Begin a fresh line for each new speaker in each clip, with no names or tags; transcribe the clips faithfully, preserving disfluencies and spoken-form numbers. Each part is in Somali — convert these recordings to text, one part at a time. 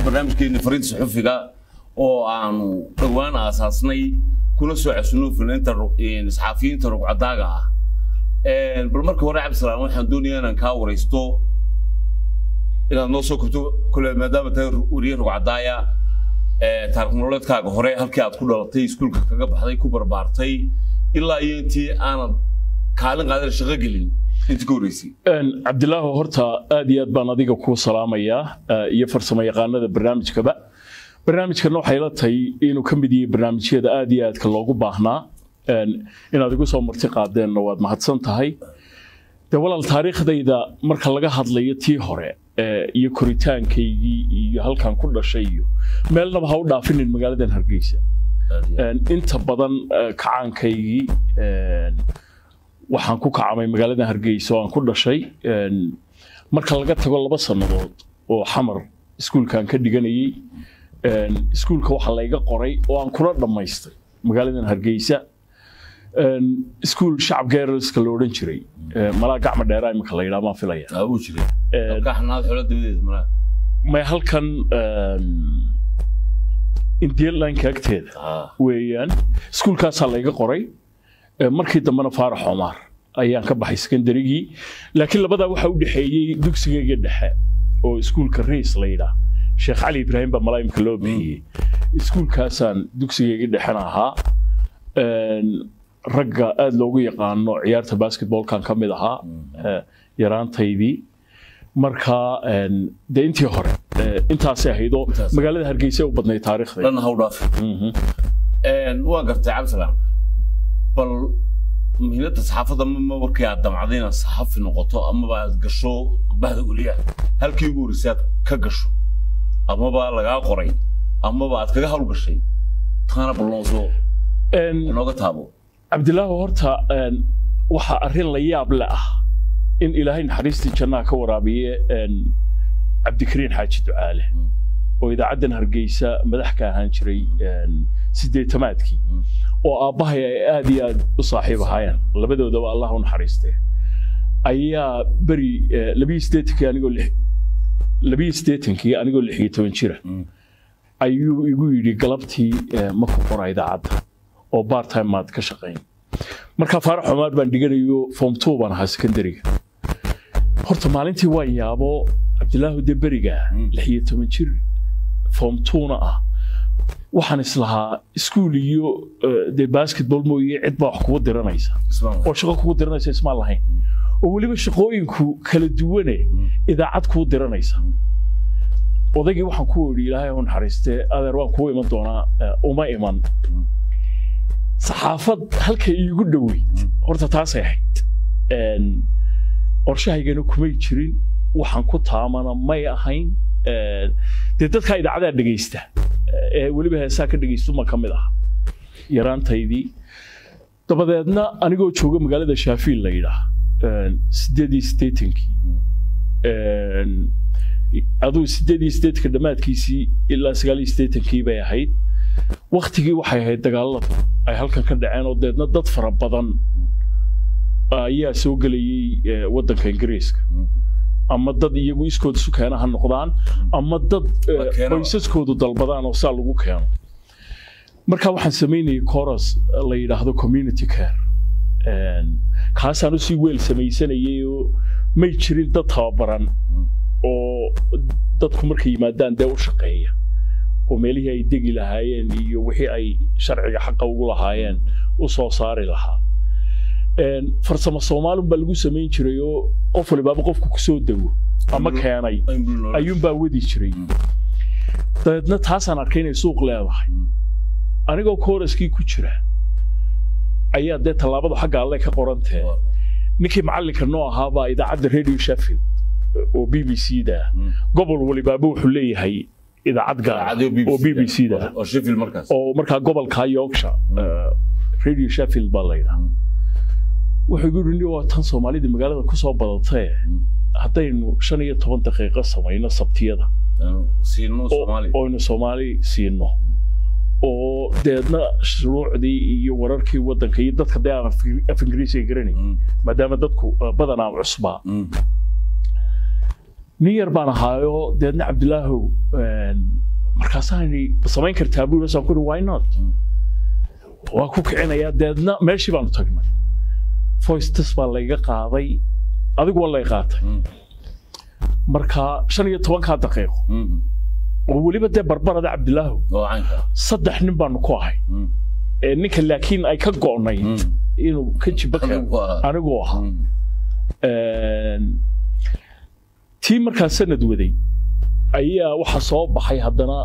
barnaamijkeena fariid suxufiga oo aan dhawaan aasaasnay kuna soo cesno filinta in saxafiyiinta rugcadaaga ah ee bal marka hore Cabdisalaam waxaan doonayaa inaan ka wareysto inaad noo soo korto kule maadaama tahay wariye rugcadaaya ee taariikh nololeedkaaga hore halkii aad ku dhalatay iskuulka kaga baxday ku barbaartay ilaa iyo intii aanad kaalin qaadan shaqo gelin inta ku horeysay
een Cabdilaahi horta aad iyo aad baan adiga ku salaamayaa iyo farsamo yaqaanada barnaamijkaba barnaamijkan waxay la tahay inuu ka mid yahay barnaamijyada aad iyo aad ka loogu baahnaa een inaad igu soo marti qaadeen waad mahadsan tahay de walaal taariikhdayda marka laga hadlayo tii hore ee iyo koritaankaygii iyo halkan ku dhashay iyo meelnaba ha u dhaafinin magaaladan Hargeysa een inta badan kacaankaygii een waxaan ku kacamay magaaladan Hargeysa oo aan ku dhashay een marka laga tago laba sanadood oo xamar iskuulkan ka dhiganayay een iskuulka waxa la iga qoray oo aan kula dhamaystay magaaladan Hargeysa een iskuul shacab girls ka loo oran jiray mala gacma dheeraay marka la yiraahdo ma filaya
abu jiray ka xanaad xulad dibadeed mala
ma halkan een intii laan ka agteeda weeyaan iskuulkaas la iga qoray markii dambana Faarax Omar ayaan ka baxay secondarygii laakiin labada waxa u dhaxeeyay dugsigayga dhexe oo iskuulka Rees la yiraahdo Sheekh Ali Ibrahim ba malaayimka loo bixiyay iskuulkaasaan dugsigayga dhexena ahaa een ragga aad loogu yaqaano ciyaarta basketballkan kamid ahaa yaraantaydii marka een de intii hore intaas ahayd oo magaalada Hargeysa u badnay taariikhda
dhan hawdhaaf een waa gartay Cabdisalaam bal مهنة الصحافة ما وركي عدم عدينا الصحافة نقطة أما بعد قشوا بعد قليا هل كيقول رسالة كقشوا أما بعد لقى قري أما بعد كجهل قشي تخانا بالنصو إن نقطة هابو
عبد الله هورتا إن وح أرين لياب لا إن إلهين حريستي جنا كورابية إن عبد الكريم حاج دعاله وإذا عدنا هرجيسة مدحك هانشري إن سيدي تماتكي وأباها آدي آد صاحبها يعني لبدو دوا الله ونحرسته أيها بري لبي ستيتك أنا أقول له لبي ستيتك أنا أقول له حيته ونشره أيو يقول لي قلبتي مكفورة إذا عاد أو بار تايم ماد كشقين مركا فارح عمر بن دقيقة فوم تو أنا هسكندري هرت مالنتي وين يا أبو عبد الله دبريجا لحيته ونشره فوم تونا waxaan islahaa iskuul iyo de basketball mooyee cid baa wax ku diranaysa oo shaqo ku diranaysa isma lahayn oo waliba shaqooyinku kala duwane idaacad ku diranaysa odagii waxaan ku wari Ilaahay oo naxariiste adeer waan ku iman doonaa uma iman saxaafad halka iigu dhaweyd horta taas ay ahayd een qorshahaygana kuma jirin waxaan ku taamana may ahayn ee dadka idaacada dhageysta ee waliba heesaa ka dhageysto ma kamid ah yaraantaydii dabadeedna anigoo jooga magaalada Shaafiil la yiraahdo een sideed iyo siddeetankii een aduu sideed iyo siddeetanka dhamaadkiisii ilaa sagaal iyo siddeetankii bay ahayd waqtigii waxay ahayd dagaalada ay halkan ka dhaceen oo deedna dad fara badan ayaa soo galayay wadanka Ingiriiska ama dad iyagu iskood isu keena ha noqdaan ama dad qoysaskoodu dalbadaan oo saa lagu keeno marka waxaan sameynay chorus la yiraahdo community care een kaasaan si weel sameysanayay oo may jirin dad tababaran oo dadku markay yimaadaan dee u shaqeeya oo meelihii ay degi lahaayeen iyo wixii ay sharciga xaq ugu lahaayeen u soo saari lahaa een farsamo Soomaaliyeed baa lagu sameyn jiray oo qof waliba qofku ku soo dawo ama keenay ayuun baa wadi jiray dadna taasaan arkay inay suuq leedahay anigoo kooraskii ku jira ayaa de talaabada xagga alle ka qorantay ninkii macallinka noo ahaa baa idaacadda Radio Sheffield oo B B C da gobol waliba wuxuu leeyahay idaacad gaar oo B B C da
oo Sheffield markaas
oo markaa gobolka Yorkshire Radio Sheffield baa la yiraahdaa wuxuu yiri waa tan Soomaalida magaalada ku soo badatay hadaynu shan iyo toban daqiiqo sameeyno sabtiyada
siino Soomaali
oo inu Soomaali siino oo deedna shuruucdii iyo wararkii wadanka iyo dadka deegaan af Ingiriisi garanay maadaama dadku badanaa cusbaa نير بنا هايو ديدنا عبد الله هو مركزاني بسمين كرتابو بس أقول واي نوت وأكوك عنا يا ديدنا ماشي بانو تقنا فويس تسبع ليجا قاضي أذق والله يقات مركا شن يتوان كان دقيقه وولي بده بربرة عبد الله صدح نبان كواهي إنك لكن أي كقوني إنه كنش بكر أنا جوها تيم مركز سند ودي أي وحصاب بحي هدنا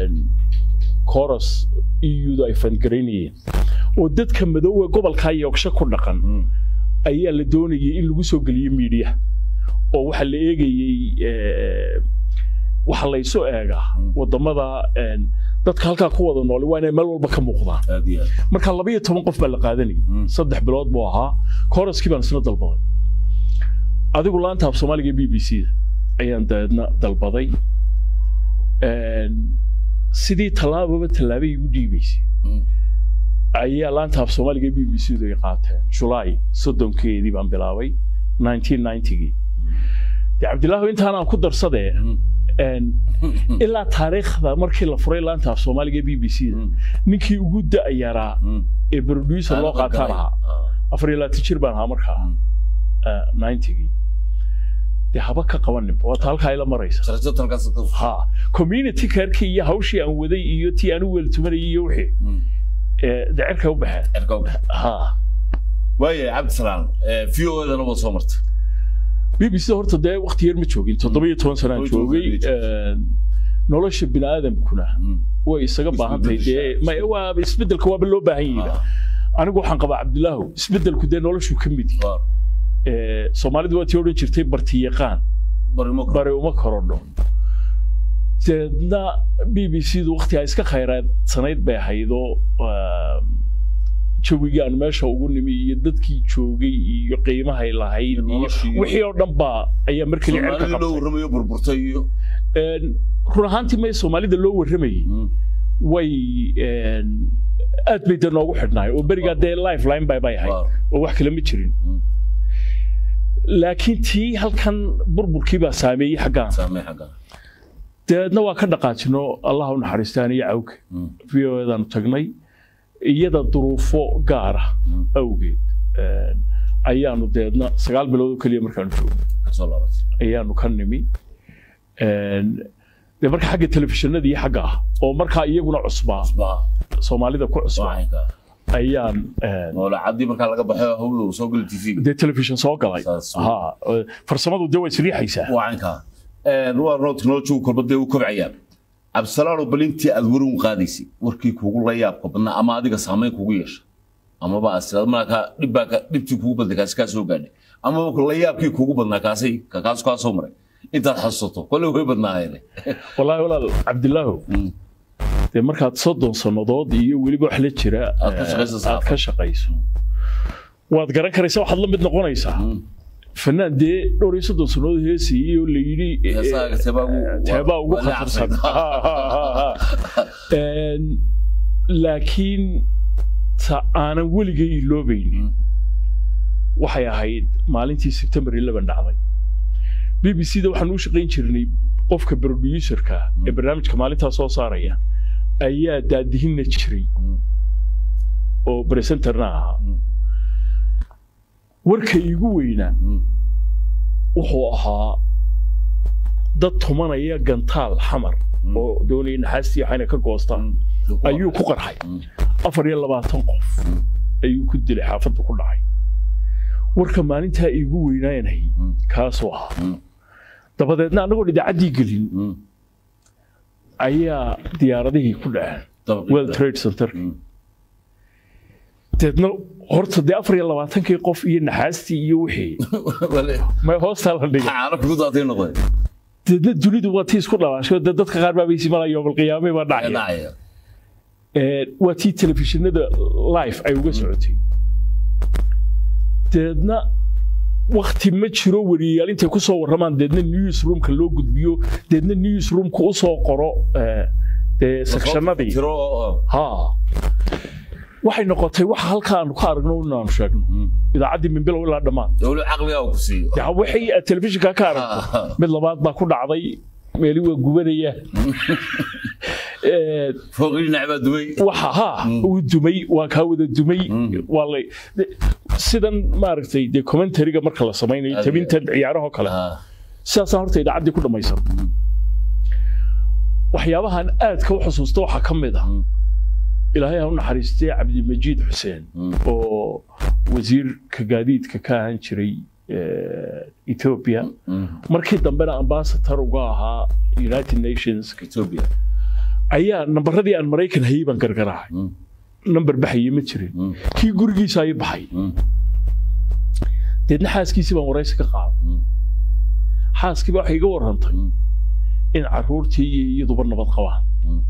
كورس يودا يفن جريني ودت كم بدو قبل كاي يكش كل قن أي اللي دوني اللي وسوق اليميديا أو وحل إيجي وحل يسوع إيجا وضمضة dadka halka ku wada nool waa inay meel walba ka muuqdaan marka laba iyo toban qof baa la qaadanay saddex bilood buu ahaa kooraskii baan isna dalbaday adigu laanta af Soomaaliga B B C ayaan dadna dalbaday een sidii talaababa talaabay ugu dhiibaysay ayaa laanta af Soomaaliga B B C ay qaateen July soddonkeedii baan bilaabay nineteen ninety-gii Abdullah intaan aan ku darsaday إلا تاريخ ذا مركي لفري لانتا في سوماليا بي بي سي نكي وجود أيارا بروديوسر لوقا تارها أفري لا تشير بانها مركها ناينتي دي هبكة قوانين وطالك هاي لمريسة ها كوميونيتي كاركي يهوشي أن وذي يوتي أنوال تمري يوحي دي عركة وبحث ها
وي عبد السلام فيو إذا نبغى صمرت
بي بي سي horta de waqti yar ma joogin toddoba iyo toban sano joogay ee nolosha bini aadamkuna way isaga baahantay de ma waa isbedelka waa loo baahan yahay anigu waxaan qabaa Abdullah isbedelku de noloshu ka mid yahay ee Soomaalidu waa tiyoodin jirtay barti yaqaan bari uma korodho sidna B B C du waqti ay iska khayraad sanayd bay haydo joogigaan meesha ugu nimi iyo dadkii joogay iyo qiimaha ay lahayd wixii oo dhan ba ayaa markii la cirka
loo waramayo burburtay iyo
een run ahaantii ma Soomaalida loo waramayay way een aad bay dad noogu xidhnay oo bariga de lifeline bay bay ahay oo wax kale ma jirin laakiin tii halkan burburkii baa saameeyay xagaan
saameeyay xagaan
dadna waa ka dhaqaajino Allah u naxariistaan iyo awg fiyodan tagnay iyada duruufo gaar ah awgeed ee ayaanu deedna sagaal bilood kaliya markaan joogay ayaanu ka nimi ee de marka xagga telefishinada iyo xagga ah oo marka iyaguna cusbaa Soomaalida ku cusbaa ayaan
ee wala cadii marka laga baxay hawlu soo gal T V
de telefishin soo galay ha farsamadu de way sriixaysaa
waanka ee ruwa technology korbada uu kobcayaan absalaano balintii aad warin qaadaysi warkii kuugu la yaab qabna ama adiga saameyn kuugu yeesha ama ba asal marka dibaka dibti kuugu badna kaas ka soo gaadhay ama la yaabkii kuugu badna kaasay ka kaas ka soo maray inta xasuusto kullu way badnaayeen
wallahi walaal Abdullah de markaad soddon sanadood iyo waliba wax la jira aad ka shaqayso waad garan karaysaa waxaad la mid noqonaysaa فنان دي دوري سدو سنود هيسي اللي يري تبا ugu khatarsan een laakiin ta aanan waligay iloobayn waxay ahayd maalintii September eleven dhacday B B C da waxaan u shaqeyn jirnay qofka producerka ee barnaamijka maalinta soo saaraya ayaa daadihina jiray oo presenterna ahaa warka igu weynaa wuxuu ahaa dad tumanaya gantaal xamar oo doonay naxaasti waxayna ka goostaan ayuu ku qarxay afar iyo labaatan qof ayuu ku dilay xaafadda ku dhacay warka maalinta igu weynaanay kaas waa dabadeedna anagoo idaacadii gelin ayaa diyaaradihii ku dhaceen World Trade Center تدنا هرت دي أفريقيا الله واتنكي قف ينحاستي يوحي ما هوستال هندي
عارف جود أعطيه نقطة
تدنا جليد واتيس كله عشان تدت خاربة بيسي ملا يوم القيامة ما نعيه واتي تلفزيون هذا لايف أيوة سعودي تدنا وقت ما تشرو وريال أنت كوسو رمان تدنا نيوز روم كلو جود بيو تدنا نيوز روم كوسو قراء ده سكشن ما بي ها waxay noqotay waxa halka aan ku aragno inaan sheegno idaacaddii min bilow ilaa dhammaan
dawlad caqliga ku siiyo
yaa waxay telefishinka ka aragto mid labaad baa ku dhacday meeli waa gubanaya
ee fooqii nacba dumay
waxa ha uu dumay waa ka wada dumay walay sidan maaragtay de commentary-ga marka la sameeyo tabinta ciyaaraha kale sidaas horta idaacaddii ku dhamaysan waxyaabahan aad ka xusuusto waxa kamid ah ilaahay ha u naxariistay Cabdi Majiid Xuseen oo wasiirka gaadiidka ka ahaan jiray Ethiopia markii dambena ambassador uga ahaa United Nations Ethiopia ayaa nambaradii aan Mareykan hayban gargarahay number baxay ma jirin kii gurigiisa ay baxay deedna xaaskiisii baan waraysi ka qaaday xaaskii baa iga warantay in caruurtii iyo iyaduba nabad qabaan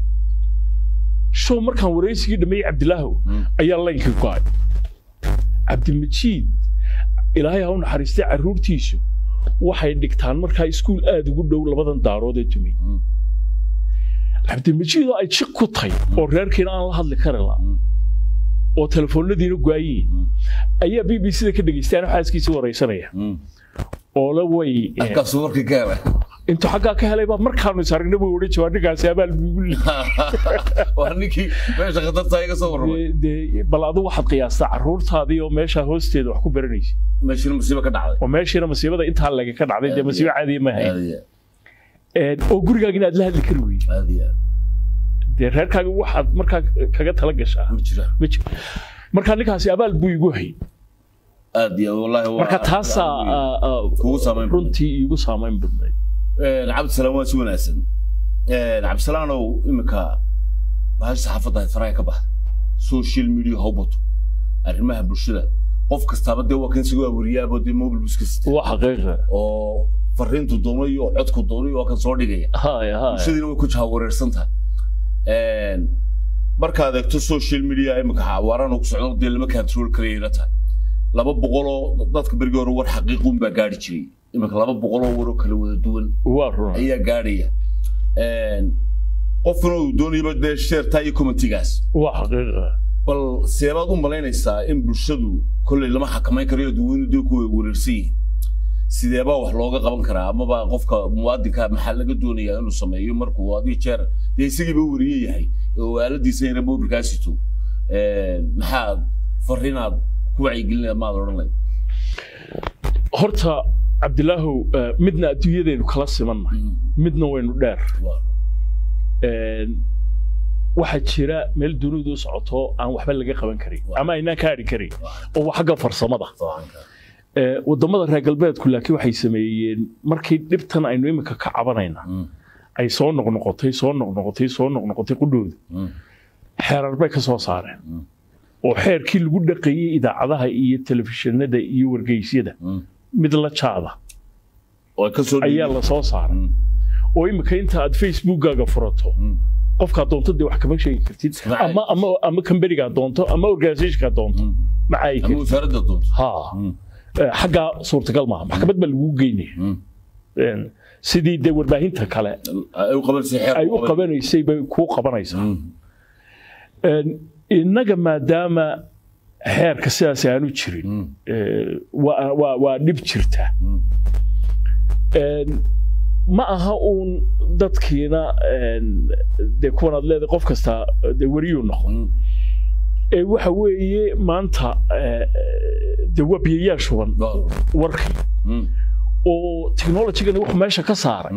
شو مركان ورئيسي دمي عبد الله أيا الله يكفي عبد المجيد إلهي هون حريستي عرور تيشو واحد دكتور مركان سكول آد يقول له لبضن دارو ده تمي عبد المجيد أي شيء كطي ورير كنا الله هذا الكرلا وتلفون الذين جايين أيا بي بي سي كده يستانو حاسس كيسو رئيسنا ولا وي
كسور كجابة
أنتوا حاجة كهلا يبقى مركانو سارقنا بيقولي شو هذي قاعد سيابل بيقول
وهنيكي ماشي خطرت هاي كسور
دي بلادو واحد قياس عرورت هذه وماشي هوستيد وحكو برنيش
ماشي المصيبة كده عادي
وماشي المصيبة ده أنت هلا كده عادي ده مصيبة عادية ما هي وقولي قاعدين أدلها الكروي
هذه
دي غير كان واحد مركان كجت هلقش
مجرى
مجرى مركان لك هسيابل بيقولي
هذه والله هو
مركان تاسا
هو سامين
برنتي يقول سامين برنتي
عبد السلام واسمه ناسن عبد السلام لو إمك بهاي صحافة فراي كبه سوشيال ميديا هبط أرمها بالشدة قف كستابد ده وكان سوى وريا بدي موبل بسكست
هو حقيقة
أو فرنتو دوني وعدكو دوني وكان صوري جاي
هاي هاي
شدي لو كنت هاورر سنتها مركز هذا تو سوشيال ميديا إمك حوارنا وكسرنا دي اللي ما كان ترول كريرتها لما بقولوا ضدك برجور ور حقيقون بقاري شيء إمك لما بقولوا ورو كلو دول
وارو
هي قارية قفنوا دوني بدي شير تاي كومنتيجاس
وحقيقة
بل سيرادهم بلين إسا إن برشدو كل اللي ما حكمين كريه دوين دوكو ورسي سيدابا وحلوقة قبل كرا ما بقى قفك مواد كا محل الدنيا إنه سمايو مركو وادي شر دي سيجي بوريه هاي وقال دي سير بو بركاسيتو محل فرينا كوعي قلنا ما ضرنا
هرتا عبد الله مدنا أدوية كلا سمنا مدنا وين دار واحد شراء مل دونو صعطه عن وحبل لقى قبل كري أما إنها كاري كري أو حاجة فرصة مضى والضمادة الرجال بيت كلها كي وحي سمين مركي لبتنا إنه يمك كعبنا أي صون نقطي صون نقطي صون نقطي قدود حير أربعة صو صار وحير كل جودة قي إذا عضها إيه التلفزيون ده إيه ورجيس ده مثل هذا أي الله صو صار ويمكن أنت على فيسبوك قاعد فرطه قف كاتونت دي وحكي شيء كتير أما أما أما كم بري كاتونت أما أورجانيش كاتونت معاي
أما فرد كاتونت
ها حاجة صورة قلمة محكمة بالوجيني سيدي دور باهين تكلا
أي قبل سحر
أي قبل يسيب كو قبل يسا إنك ما دام حير كسياسي أنو تشرين و و ونبتشرته ما aha uun dadkiina de kuwan aad leedahay qof kasta de wariyo noqon ee waxa weeye maanta de wabiyayaal shuban warkii oo technology-gana wax meesha ka saaray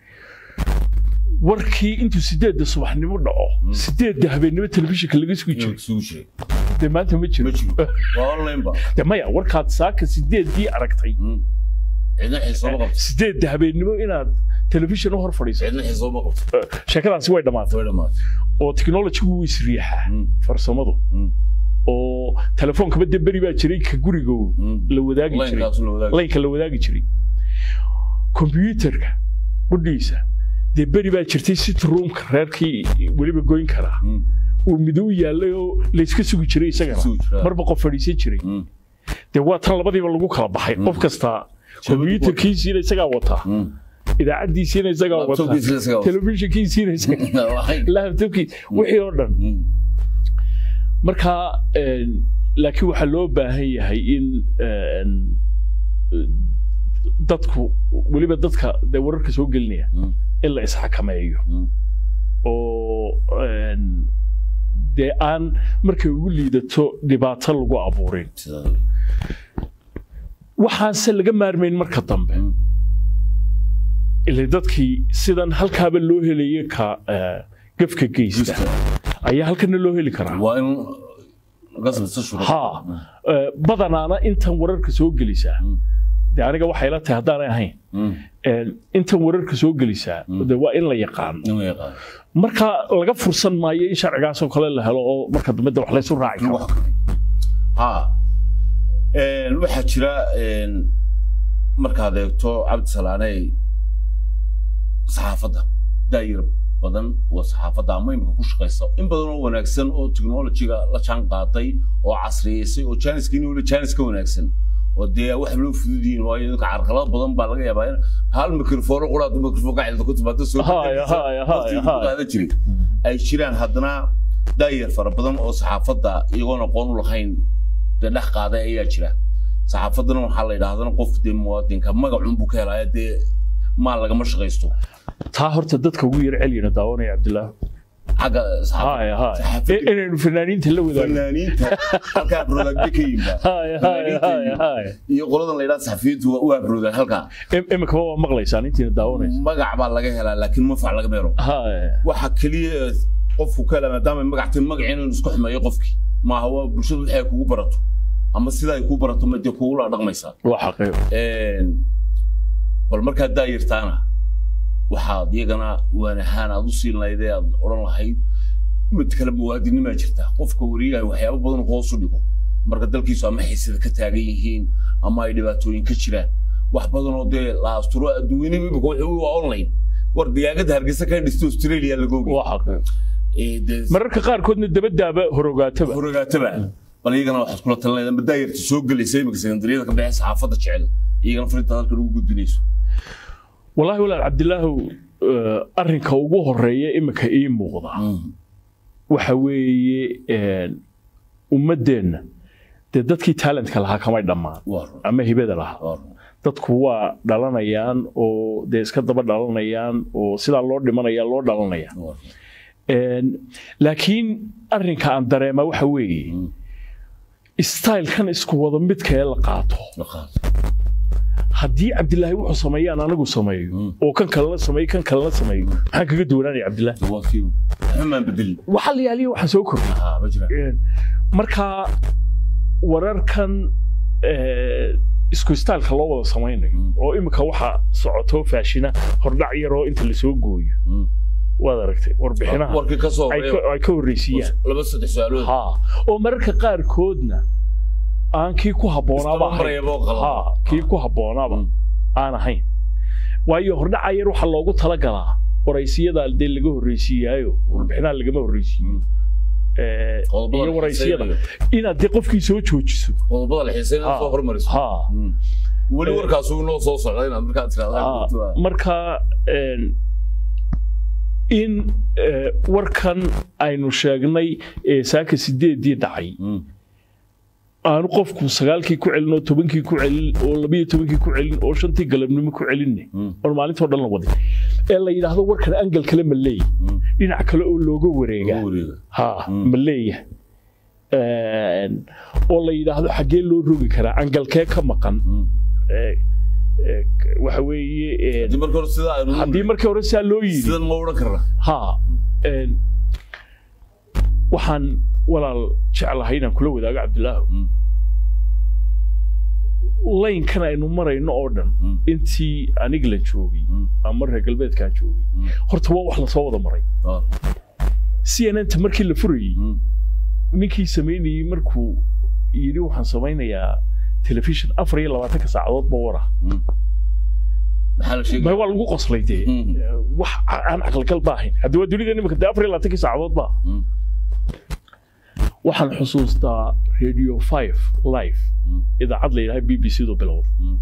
warkii intuu sideed subaxnimo dhaco sideed habeenimo telefishinka laga isku jiray de maanta ma jiro
waa online ba
de maya warkaad saaka sideedii aragtay
إذا حسوا مقبض.
سديد ذهبين إنه إنا تلفزيون هور فريس.
إذا حسوا مقبض.
شكلها سوى دمات.
سوى دمات.
وتكنولوجيا هو يسريحه. فرصمده. و تلفون كبد بري باشري كجوريجو. لو ذاك يشري. لينك لو ذاك يشري. كمبيوتر بديسة. ده بري باشرتي ست روم كراركي ولي بقولين كرا. ومدوية له ليش كسوق يشري سجنا. مربق فريسة يشري. ده وقت الله بدي والله كلا بحي. قف كستا. كمبيوتر كيسين يسقى وطا إذا عندي سين يسقى وطا تلفزيون كيسين يسقى لا تبكي وحي أردن marka laakiin waxa loo baahan yahay in dadku waliba dadka de wararka soo gelinaya in la isxakameeyo oo de aan markay ugu liidato dhibaato lagu abuurin waxaase laga maarmayn marka dambe ilaa dadkii sidan halkaaba loo helayay ka gafka geysta ayaa halkana loo heli karaa
waa in qasab soo
ha badanaana intan wararka soo gelisa de aniga waxay la tahay hadaan ahayn ee intan wararka soo gelisa de waa in la yaqaan marka laga fursan maayo in sharcigaas oo kale la helo oo marka dambe wax la isku raaci karo
ha ee waxa jira ee marka adeegto Cabdi Salaanay saxaafadda daayir badan oo saxaafadda ama imka ku shaqeyso in badan oo wanaagsan oo technology-ga la jaan qaaday oo casriyeysay oo Chinese-kiina wala Chinese-ka wanaagsan oo dee wax loo fududiin waa in ka carqalad badan baa laga yaabaa in hal mikrofoon oo quraad mikrofoon ka cilada ku timaado soo qaada jiray ay jiraan haddana daayir fara badan oo saxaafadda iyagoon aqoon u lahayn dhex qaaday ayaa jira saxaafaddana waxa la yiraahdaa qof dee muwaadinka magacuun buu ka helay dee ما لقى مش غيستو.
تاهر تدتك وير علينا داوني يا عبد الله.
حاجة
هاي هاي. إن الفنانين تلو ذا.
فنانين. هلكا برودك بكيم.
هاي هاي هاي هاي.
يقولون اللي لا صحفيت هو برودك هلكا.
إم إم كمان مغلي سانين تين داوني.
مقع بالله هلا لكن ما فعل غيره.
هاي.
واحد كلي قف وكلام دام مقع تمقعين ونسكح ما يقفك. ما هو برشلونة الحياة كوبرته. أما السيدا كوبرته ما تقول على رقم يسار.
وحقيقي.
bal marka daayirtaana waxa iyagana wanahan aad u siin lahayd aad oran lahayd mid kale muwaadinimo jirta qofka wariyaha waxyaabo badan hoos u dhigo marka dalkiisu ama xiisada ka taagan yihiin ama ay dhibaatooyin ka jiraan wax badan oo de la asturo adduunyadeena iba wuxuu waa online war diyaagada Hargeysa ka dhisto Australia lagu ogaa
waxa ee mararka qaar koodna dabadaaba horogaataba
horogaataba bal iyagana waxa kula talinayaan daayirta soo galisay imika secondaryada ka bixi saxaafadda jecel iyagana fariinta halka lagu gudbinayso والله ولا عبد الله أرنك وجوه الرئي إما كإيه مغضى وحوي ومدين تدتكي تالنت كلها كمان دمان أما هي بدلها تدكوا دلنا يان أو ديسك دبر دلنا يان أو سيد الله دمنا يان الله دلنا يان لكن أرنك عن دريمة وحوي ستايل كان اسكو وضم بتكيل قاطو haddii Cabdilaahi wuxuu sameeyay anagu sameeyo oo kan kale sameeyay kan kale sameeyo maxaa kaga duwanay Cabdilaahi wakiil xamaan bedel waxa la yaaliyo waxa soo kordhay ha bajira marka wararkan ee isku staalka loo wada sameeyay oo imika waxa socoto faashina hordhac yar oo inta la soo gooyo wada aragtay warbixinaha warka ka soo ay ka horeysiyaan laba saddex su'aalood ha oo mararka qaar koodna aan kii ku haboonaaba ha kii ku haboonaaba aan ahayn waayo hordhaca yar waxa loogu tala galaa waraysiyada dee laga horeysiiyaayo warbixinaha laga horeysiiyo ee iyo waraysiyada inaad dee qofkii soo joojiso qodobada la xiiseeyo soo hormariso ha wali warkaas uu noo soo socday inaad markaa tiraahdo marka in warkan aynu sheegnay ee saaka sideedii dhacay aanu qofku sagaalkii ku celin oo tobankii ku celin oo laba iyo tobankii ku celin oo shantii galabnimo ku celinne oo maalinta dhan la waday ee la yiraahdo warkan angal kale ma leey dhinac kale oo looga wareega ha ma leey ee oo la yiraahdo xagee loo rogi karaa angalkee ka maqan ee waxa weeye hadii markii hore sida hadii markii hore sida loo yiri sida ma oran karaa ha ee waxaan walaal jeclahay inaan kula wadaago Cabdilaahi line kan aynu marayno oo dhan intii aniga la joogay ama reer galbeedka joogay horta waa wax la soo wada maray C N N markii la furayay ninkii sameeyay markuu yiri waxaan sameynayaa television afar iyo labaatan ka saacadood ba wara ما هو الوقت قصلي ده وح أنا أقل قلب باهين هذا ودوني ده نمك ده أفريل لا تكي ساعات با وحن حصوص تا راديو فايف لايف إذا عدل هاي بي بي سي دو بلود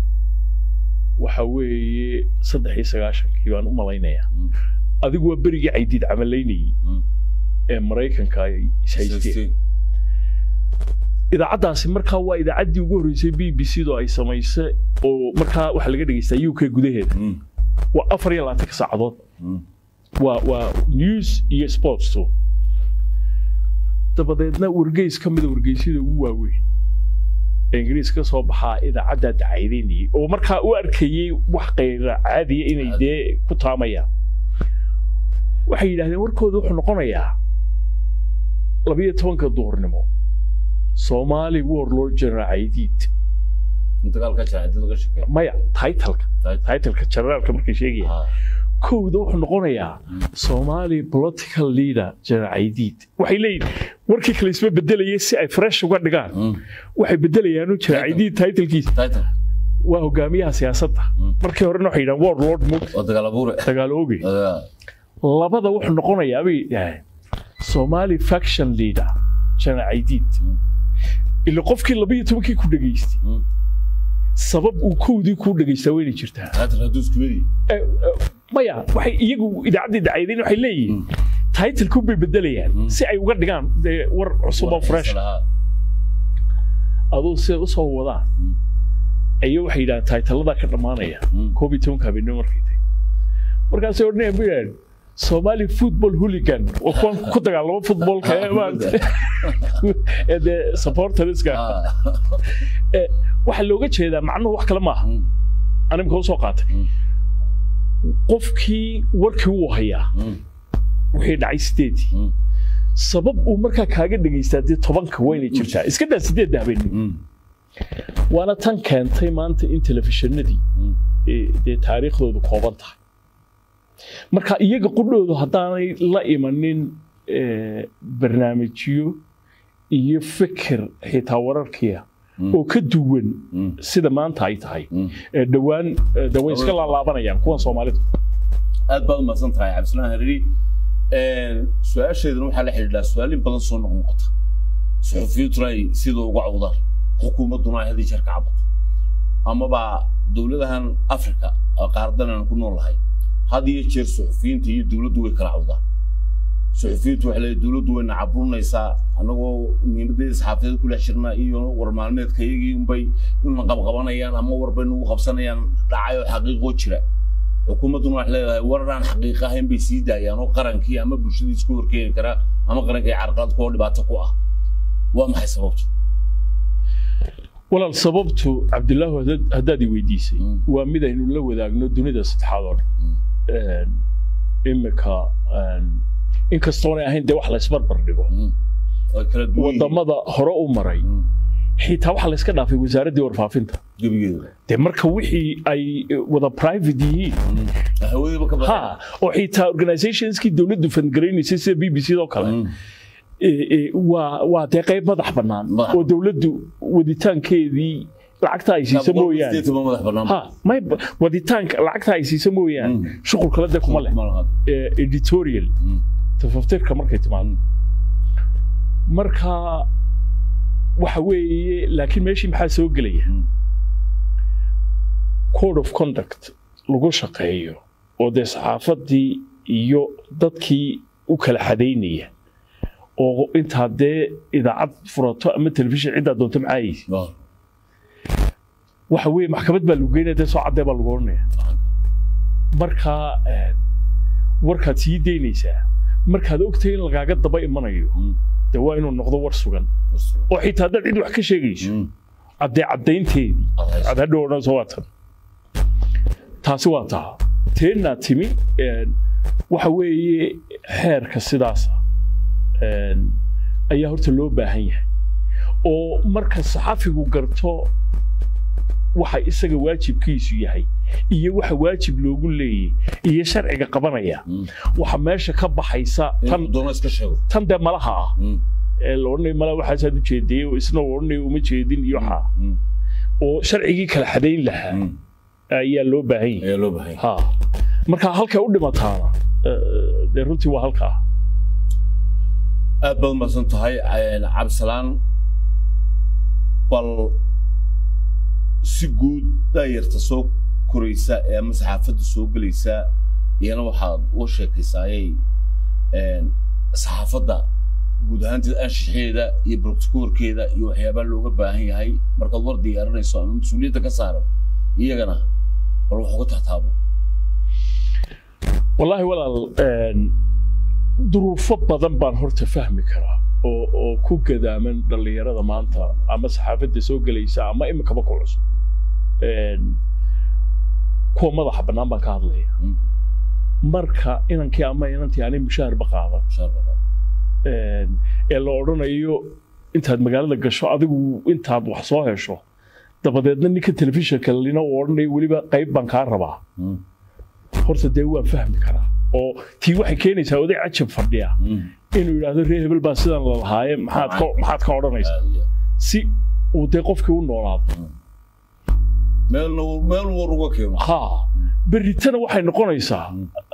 وحوي صدق يسقاشك يوان أم الله ينيا هذا هو بريء عديد عمليني أمريكان كاي سايستي
idaacadaasi markaa waa idaacaddii ugu horreysay B B C do ay samaysay oo markaa waxa laga dhageystaa U K gudaheeda waa afar iyo labaatan saacadood waa waa news iyo sports too dabadeedna wargeys ka mid ah wargeysyada ugu waaweyn ingiriiska soo baxaa idaacadda dacaydinii oo markaa u arkayay wax qeyr caadi ah inay dee ku taamayaan waxay yiraahdeen warkooda wuxuu noqonayaa laba iyo tobanka duhurnimo Somali warlord General Aidid
inta kalka jaacid laga shaqeeyo
maya title-ka title-ka generalka markay sheegayaan kooda wuxuu noqonayaa Somali political leader General Aidid waxay leeyihiin warkii kale isma bedelayay si ay fresh uga dhigaan waxay bedelayaan u General Aidid title-kiisa title waa hogaamiyaha siyaasadda markii hore waxay yiraahdeen warlord mug oo dagaalabuure dagaalooge labada wuxuu noqonayaa bay Somali faction leader General Aidid ila qofkii laba iyo tobankii ku dhageystay sabab uu koodii ku dhageystay way jirtaa hada hadus kumidi maya waxay iyagu idaacadda dacaydeen waxay leeyihiin title ku bedelayaan si ay uga dhigaan war cusub oo fresh adoo si u soo wadaan ayo waxay yiraahdeen title-da ka dhamaanaya koob iyo toban habeenimo markii markaas oo dhanay Somali football hooligan oo kuwan ku dagaalamo footballka ee de supporterska ee waxa looga jeedaa macnuhu wax kale ma aha anima soo qaatay qofkii warkii uu hayaa wixii dhacay sideed sabab uu markaa kaaga dhageystaa tobanka weyn jirtaa iska daa sideed habeenimo waana tan keentay maanta in telefishinadii ee taariikhdoodu kooban tahay marka iyaga qudhoodu haddaanay la imanin barnaamijyo iyo fikir xitaa wararkiya oo ka duwan sida maanta ay tahay dhawaan daway iska laalaabanayaan kuwan Soomaalidu
aad baad u maasan tahay Cabdisalaam Hariri een su'aasheeduna waxa la xiriirtaa su'aalin badan soo noqnoqota suxufiyiintu sidoo uga cawdaan xukuumaduna ay hadii jarka cabato ama ba dawladahan Afrika qaardan ku noolahay هذه الشيء صحفيين تيجي دولة دوي كلاعودة صحفيين توحلي دولة دوي نعبرون يسا أنا هو من بدي صحفيين كل عشرنا إيوه ورمالمات كيجي يوم بي إنه قب قبنا يان أما وربنا قبسنا يان دعاية حقيقة وشرة حكومة توحلي وران حقيقة هم بيسيدا يان وقرن كي أما بشدي سكور كي كرا أما قرن كي عرقات كل باتقوا وما هي سببته
ولا سببته عبد الله هدادي ويديسي ومذا إنه لو ذاك ندوني ده ستحاضر إمك إن كستوني أهين ده وحلا إسبر بردقو وضمضة هراء مري حيث وحلا إسكنا في وزارة دي ورفافينتا ده مركا وحي أي وذا برايفت دي ها وحيث organizations كي دولة دفن جريني سيسي بي بي سي دو كلا waa de qayb madax banaan oo dawladdu waditaankeedii lacagta ay siiso mooyaan ha may waditaanka lacagta ay siiso mooyaan shuqul kala de kuma leh editorial tafaftirka markay timaado marka waxa weeye laakiin meeshii maxaa soo gelaya code of conduct lagu shaqeeyo oo de saxaafadii iyo dadkii u kala xadeynaya oo inta de idaacad furato ama telefishin cid doonto macaayis waxa weeye maxkamad baa lagu geynaa soo cadeey baa lagu ornaa marka warkaad sii deynaysaa markaad ogtay in lagaaga daba imanayo de waa inuu noqdo war sugan oo xitaa dad cid wax ka sheegayso cadee cadeynteedii cadadhoona soo waatan taasi waa taa teena timi waxa weeye xeerka sidaas ayaa horta loo baahan yahay oo marka saxafigu garto waxa isaga waajibkiisu yahay iyo waxa waajib loogu leeyahay iyo sharciga qabanaya waxa meesha ka baxaysa tan doona iska sheego tan de malaha ee loonay malaha waxa saad u jeeday oo isna warnay uma jeedin iyo waxa oo sharcigi kala xadeyn lahaa ayaa loo baahan yahay ayaa loo baahan ha marka halka u dhimataana de runtii waa halka
aad baad maasan tahay Cabdisalaam bal si guud daayirta soo koraysa ee saxaafadda soo galaysa iyana waxaad u sheekaysay saxaafadda guud ahaantii anshaxeeda iyo brotokoolkeeda iyo waxyaabaha looga baahan yahay markaad war diyaarinayso ama mas'uuliyadda ka saaran iyagana bal wax uga taataabo
wallaahi walaal duruufo badan baan horta fahmi karaa oo oo ku gadaaman dhalinyarada maanta ama saxaafadda soo galaysa ama imikaba ku cusub kuwa madaxa bannaan baan ka hadlaya marka inankii ama inantii aanay mushaar ba qaadan ee la odhanayo intaad magaalada gasho adigu intaad wax soo hesho dabadeedna ninka telefishinka lina uu odhanayo weliba qayb baan kaa rabaa horta dee waan fahmi karaa oo tii waxay keenaysaa oday cajab fadhiya inuu yidhaahdo reer hebel baa sidan la lahaaye maxaad ka maxaad ka odhanaysaa si uu dee qofkii u noolaado
meel meel war uga keeno
ha berritana waxay noqonaysaa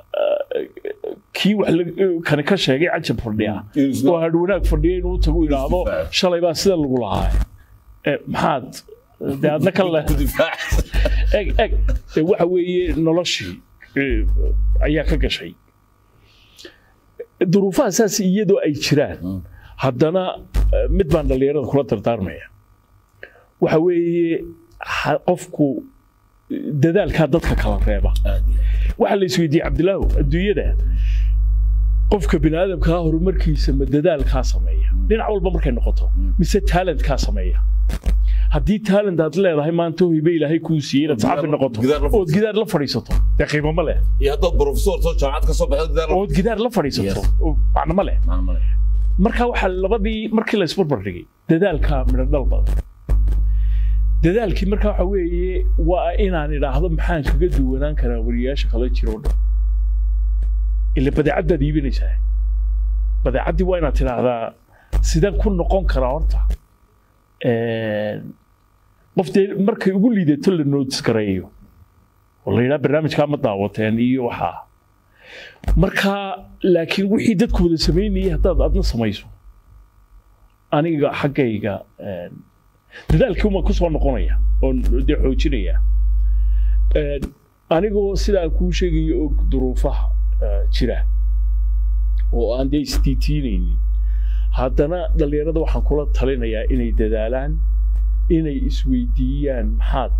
kii wax kan ka sheegay cajab fadhiya oo had wanaag fadhiya inuu tago yiraahdo shalay baa sida lagu lahaa ee maxaad daadna kale eg eg waxa weeye noloshii ayaa ka gashay duruufaha asaas iyadoo ay jiraan haddana mid baan dhalinyarada kula dardaarmaya waxa weeye qofku dadaalka dadka kala reeba waxa la isweydiiyay Cabdilaahu adduunyada qofka bini'aadamka horumarkiisa ma dadaalka sameeya dhinac walba markay noqoto mise talent ka sameeya haddii talent aad leedahay maanta hibay ilaahay ku siiyay saxafi noqoto oo gidaar la fariisato daqiiqo ma leh
iyo hadda professor soo jaamacad ka soo baxay gidaar
oo gidaar la fariisato macna ma leh marka waxa labadii markii la isbarbar dhigay dadaalka midho dhal badan dadaalkii marka waxa weeye waa inaan idhaahdo maxaan kaga duwanaan karaa wariyaasha kala jiro dhan ila badeecada diibinaysaa badeecadii waa inaad tiraahdaa sidaan ku noqon karaa horta ee qofte markay ugu liidato la notice gareeyo wala ila barnaamijka ma daawateen iyo waxa marka laakiin wixii dadku wada sameeyay hadaad adna samayso aniga xaqayga dadaalkii uma ku soo noqonaya oo de xoojinaya ee anigoo sida ku sheegayo oo duruufaha jira oo aan de istiitiinaynin haddana dhalinyarada waxaan kula talinayaa inay dadaalaan inay isweydiiyaan maxaad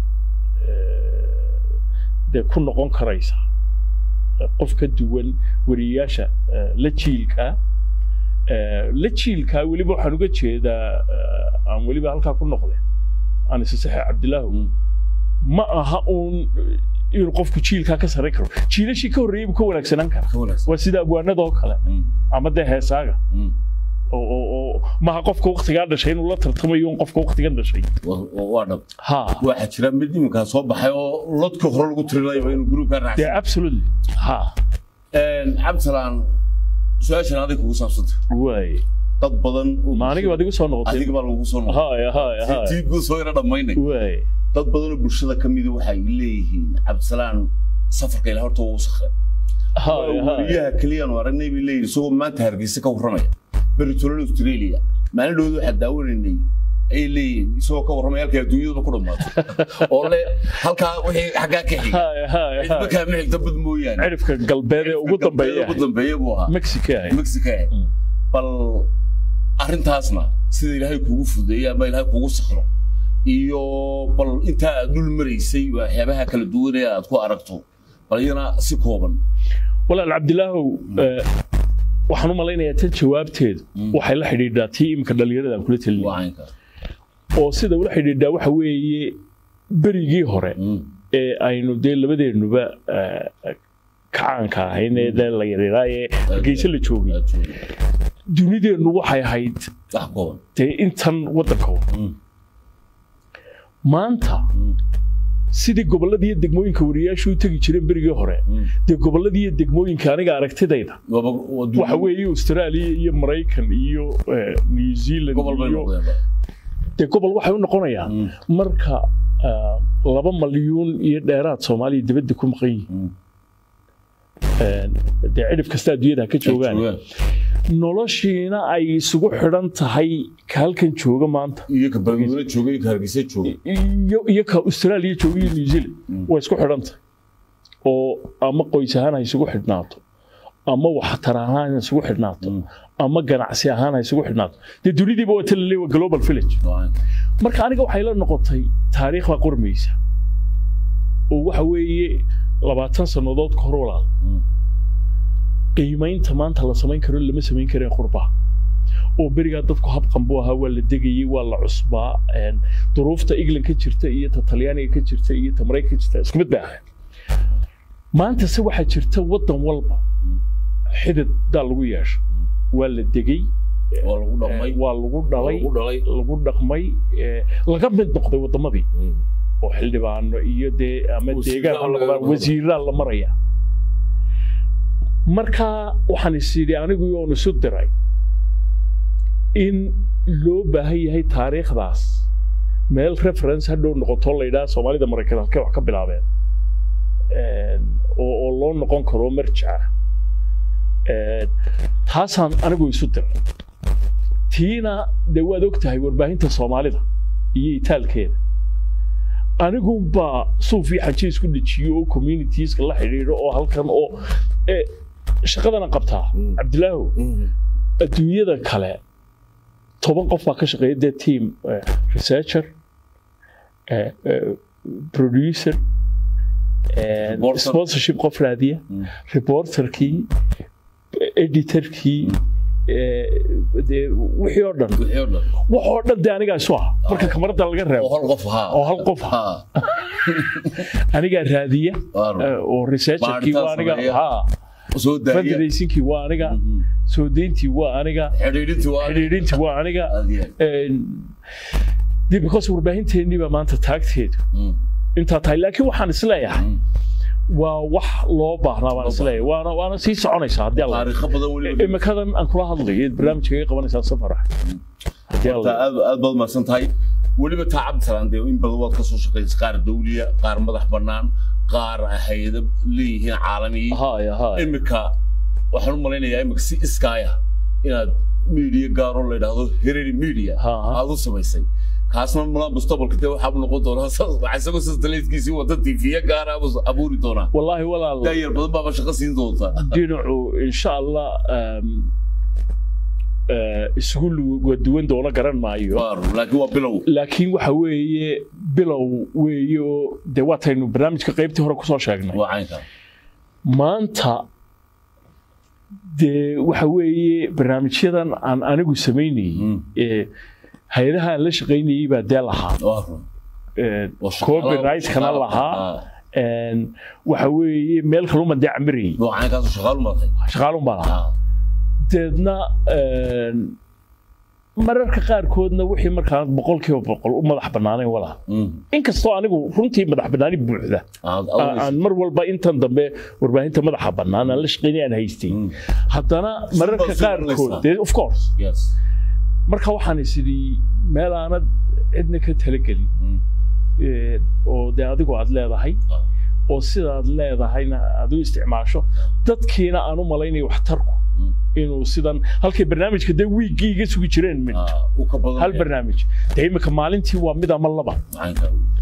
de ku noqon karaysa qof ka duwan wariyaasha la jiilka la jiilka weliba waxaan uga jeedaa aan weliba halkaa ku noqday aan isasax Cabdilaahu ma aha uun inuu qofku jiilka ka saray karo jiilashii ka horreeyay ka wanaagsanaan kara waa sida abwaanada kale ama de heesaaga oo ma qofka waqtiga dhashay inuu la tartamayo qofka waqtiga dhashay
waa dhab ha waxa jira mid imka soo baxay oo lodka hore lagu tirinayo inuu gruubka raacay
yeah absolutely ha
een Cabdilaan su'aashan adiga kugu saabsantay
way
dad badan
ma aniga adiga soo noqotay
adiga baa lagu soo noqotay
ha ha ha
tii gu soo yara dhamaynay
way
dad badan oo bulshada kamid waxay leeyihiin Cabdilaan safarka ilaa horta uu saxay ha ha ya kaliyan waragnay bi leeyahay soo maanta Hargeysa ka warramaya بريتولو أستراليا ما ندود حد داورني أي لي سو كور ما يلقى دويو بكرة ما والله هالك وهي حاجة كحي
هاي هاي
هاي بكرة منك تبض مويان
عرف كقلبي وقطن بيا
وقطن بيا بوها
مكسيكاي
مكسيكاي بل أرنت هاسنا سيد هاي كوف ده ما هاي كوف صخرة إيو بل أنت دول مريسي وحيابها كل دورة أتكو أركتو بل ينا سكوبن
ولا عبد الله waxaan u maleynayaa tan jawaabteedu waxay la xidhiidhaa tiimka dhalinyarada kula taliyay oo sida ula xidhiidhaa waxa weeye berigii hore ee aynu de labadeenuba kaanka ahaynee la yareeyay geeso la joogay dunideenu waxay ahayd de intan wadanka maanta sidii gobolladii iyo degmooyinka wariyaashu u tagi jireen berigii hore de gobolladii iyo degmooyinka aniga aragtidayda waxa weeye Australia iyo Mareykan iyo New Zealand iyo de gobol waxay u noqonayaan marka laba malyan iyo dheeraad Soomaaliya dibadda ku maqan yihiin ee de cidif kasta adduunyada ka joogaan noloshiina ay isugu xiran tahay halkan jooga maanta
iyo ka Bangalore jooga iyo Hargeysa jooga
iyo iyo ka Australia jooga iyo New Zealand way isku xiran tahay oo ama qoys ahaan ay isugu xidhnaato ama waxtar ahaan isugu xidhnaato ama ganacsi ahaan isugu xidhnaato de dunidiiba waa talay global village marka aniga waxay la noqotay taariikhda qormaysa oo waxa weeye labaatan sanadood ka hor walaal qiimaynta maanta la samayn karo lama samayn karin qurba oo beriga dadku habqan buu ahaa waa la degayay waa la cusbaa een duruufta England ka jirta iyo ta Talyaaniga ka jirta iyo ta Mareykanka ka jirta isku mid baa maanta se waxa jirta wadan walba xidid dal lagu yeesho waa la degay
waa lagu dhaqmay
waa lagu dhalay lagu dhaqmay laga mid noqday wadamadii oo xildhibaan iyo de ama deegaan wasiirada la maraya marka waxaan isii anigu oo isu diray in loo baahan yahay taariikhdaas meel reference hadhow noqoto la yiraahdo Soomaalida Mareykanka wax ka bilaabeen ee oo loo noqon karo marjac ee taasaan anigu isu diray tiina de waad ogtahay warbaahinta Soomaalida iyo Itaalkeeda anigu ba suufi xajii isku dhijiyo communities la xiriiro oo halkan oo ee shaqadana qabtaa Cabdilaahu adduunyada kale toban qof baa ka shaqeeya the team uh, researcher uh, uh, producer and uh, sponsorship qof raadiya mm. reporter kii editor kii de wixii oo dhan wixii oo dhan wax oo dhan de aniga soo ah marka kamarada laga reebo
hal qof ha
oo hal qof ha aniga raadiya oo researcher kii waa aniga ha soo daayay federation waa aniga soo deyntii waa aniga
xiriirintii waa
xiriirintii waa aniga een dib because warbaahinteennii ba maanta taagteedu inta tahay laakiin waxaan isleeyahay waa wax loo baahnaa waan isleeyahay waana waana sii soconaysaa hadii Allah
taariikh badan wali
imakadan aan kula hadlayo barnaamijka qabanaysaa safar hadii Allah
aad baad ma santahay waliba taacab salaande in badan waad ka soo shaqeysay qaar dawliya qaar madax banaan qaar hay'ado leeyihiin caalami
ha ya ha
imika waxaan u maleynayaa imika si iskaaya inaad media gaar oo la yiraahdo Hereri Media aad u samaysay kaasna ma mustaqbalka taa waxa uu noqon doonaa waxa isagoo sidaleedkiisi wada T V gaar ah abuuri doonaa
wallahi walaal
dayar badan baa shaqo siin doonta
dinacu insha Allah iskuul waduwan doona garan maayo
laakiin waa bilow
laakiin waxa weeye bilow weeyo de waataynu barnaamijka qaybtii hore ku soo sheegnay
waa caynka
maanta de waxa weeye barnaamijyadan aan anigu sameynay ee hay'adaha la shaqeynayay baa deel ahaa ee copyright kana lahaa ee waxa weeye meel kale uma dacmiray
waa caynkaas shaqaal ma tahay
shaqaal ma lahaa deedna mararka qaarkoodna wixii markaa boqolkiiba boqol u madax banaanay wala inkastoo anigu runtii madax banaani buuxda aan mar walba intan dambe warbaahinta madaxa banaan la shaqeynay aan haystay haddana mararka qaarkood of course
yes
marka waxaan isii meel aanad cidna ka talagelin ee oo de adigu aad leedahay oo sidaad leedahayna aad u isticmaasho dadkiina aan u malaynay wax tarku inuu sidan halkii barnaamijka de weegiga sugi jireen min hal barnaamij deemka maalintii waa mid ama laba